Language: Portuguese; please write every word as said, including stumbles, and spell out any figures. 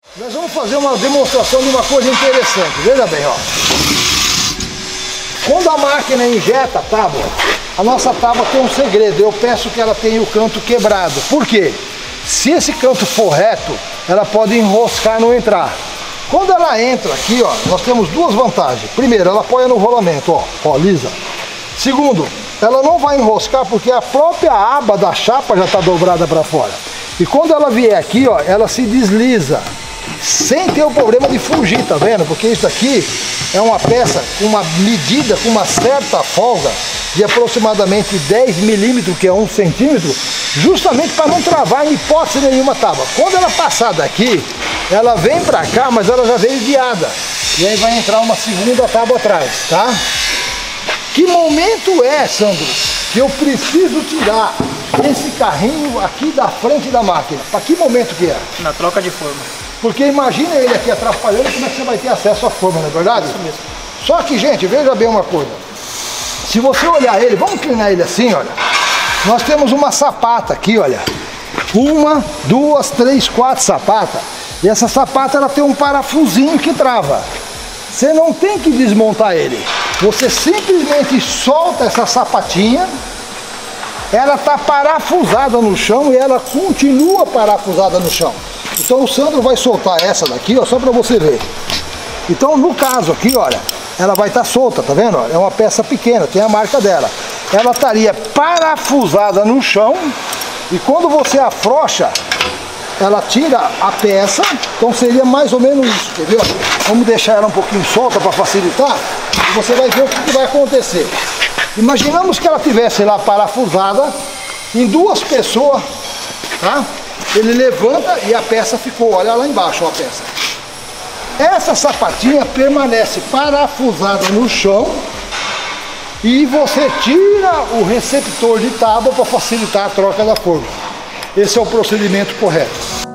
Nós vamos fazer uma demonstração de uma coisa interessante, veja bem, ó. Quando a máquina injeta a tábua, a nossa tábua tem um segredo, eu peço que ela tenha o canto quebrado. Por quê? Se esse canto for reto, ela pode enroscar e não entrar. Quando ela entra aqui, ó, nós temos duas vantagens. Primeiro, ela apoia no rolamento, ó, ó, lisa. Segundo, ela não vai enroscar porque a própria aba da chapa já está dobrada para fora. E quando ela vier aqui, ó, ela se desliza, sem ter o problema de fugir, tá vendo? Porque isso aqui é uma peça com uma medida, com uma certa folga de aproximadamente dez milímetros, que é um centímetro, justamente para não travar em hipótese nenhuma tábua. Quando ela passar daqui, ela vem para cá, mas ela já veio guiada. E aí vai entrar uma segunda tábua atrás, tá? Que momento é, Sandro, que eu preciso tirar esse carrinho aqui da frente da máquina? Para que momento que é? Na troca de forma. Porque imagina ele aqui atrapalhando, como é que você vai ter acesso à forma, não é verdade? Isso mesmo. Só que, gente, veja bem uma coisa. Se você olhar ele, vamos inclinar ele assim, olha. Nós temos uma sapata aqui, olha. Uma, duas, três, quatro sapatas. E essa sapata, ela tem um parafusinho que trava. Você não tem que desmontar ele. Você simplesmente solta essa sapatinha. Ela está parafusada no chão e ela continua parafusada no chão. Então o Sandro vai soltar essa daqui, ó, só para você ver. Então no caso aqui, olha, ela vai estar tá solta, tá vendo? É uma peça pequena, tem a marca dela. Ela estaria parafusada no chão e quando você afrouxa, ela tira a peça. Então seria mais ou menos isso, quer ver? Vamos deixar ela um pouquinho solta para facilitar e você vai ver o que, que vai acontecer. Imaginamos que ela tivesse lá parafusada em duas pessoas, tá? Ele levanta e a peça ficou, olha lá embaixo, ó, a peça. Essa sapatinha permanece parafusada no chão e você tira o receptor de tábua para facilitar a troca da forma. Esse é o procedimento correto.